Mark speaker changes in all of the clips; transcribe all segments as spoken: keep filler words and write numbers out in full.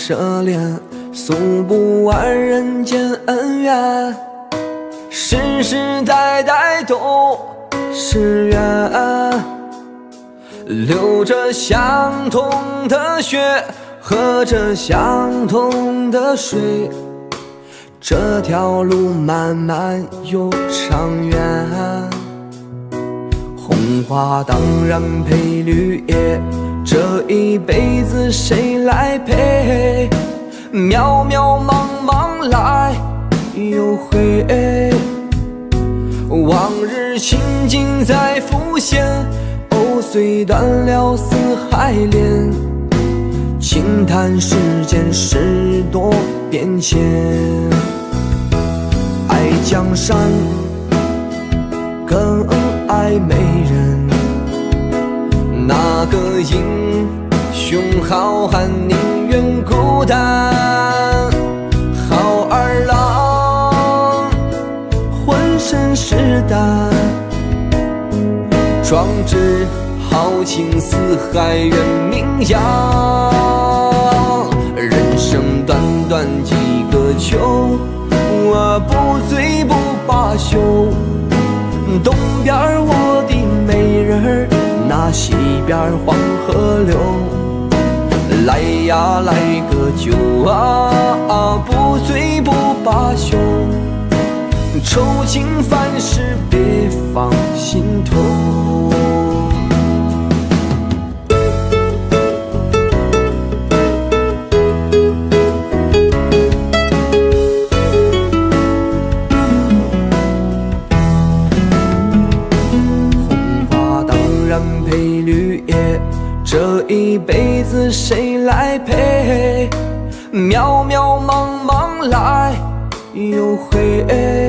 Speaker 1: 涉恋，诉不完人间恩怨，世世代代都是缘，流着相同的血，喝着相同的水，这条路漫漫又长远。红花当然配绿叶，这一辈子谁来陪？渺渺茫茫来又回，往日情景再浮现，藕虽断了丝还连。轻叹世间事多变迁，爱江山更爱美人，那个英雄好汉宁愿孤单，好儿郎浑身是胆，壮志豪情四海远名扬。人生短短几个秋，我不醉不罢休。东边我的美人儿，那西边黄河流。来呀来个酒啊，不醉不罢休。愁情烦事别放心头。配绿叶，这一辈子谁来陪？渺渺茫茫来又回，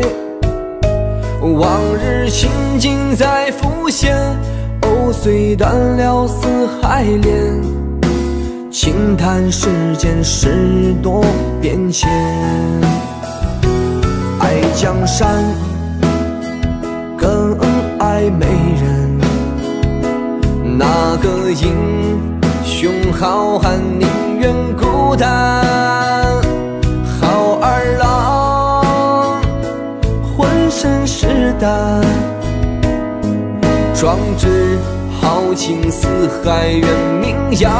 Speaker 1: 往日情景再浮现，藕虽断了丝还连。轻叹世间事多变迁，爱江山更爱美人，那个英雄好汉宁愿孤单，好儿郎浑身是胆，壮志豪情四海远名扬。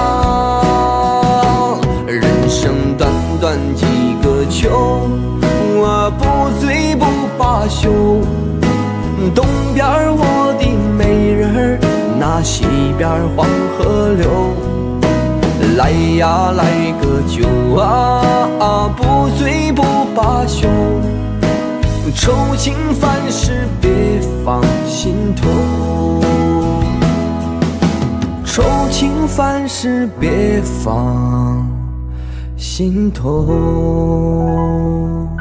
Speaker 1: 人生短短几个秋，我不醉不罢休。东边我的美人儿，那西边黄河流。来呀来个酒啊，不醉不罢休。愁情烦事别放心头，愁情烦事别放心头。